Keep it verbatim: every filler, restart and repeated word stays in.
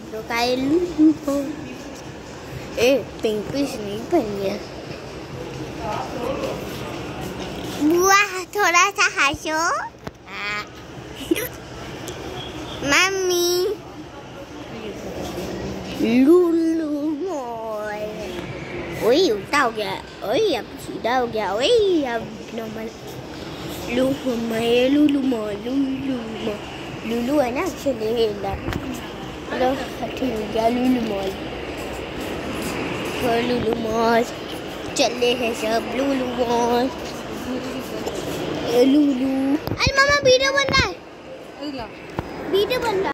तो काय लूलू मॉल। ए पिंक पीस नहीं पहनी है। बुआ थोड़ा सा हंसो। Mummy Lulu mall. ओए उल्टा हो गया, ओए अब सीधा हो गया, ओए अब normal. Lulu mall, Lulu mall, Lulu mall, Lulu है ना चलिए लो ठीक हो गया लूलू मॉल। लूलू मॉल चले हैं सब लूलू मॉल। लूलू अरे मामा वीडियो बन रहा है, वीडियो बन रहा है।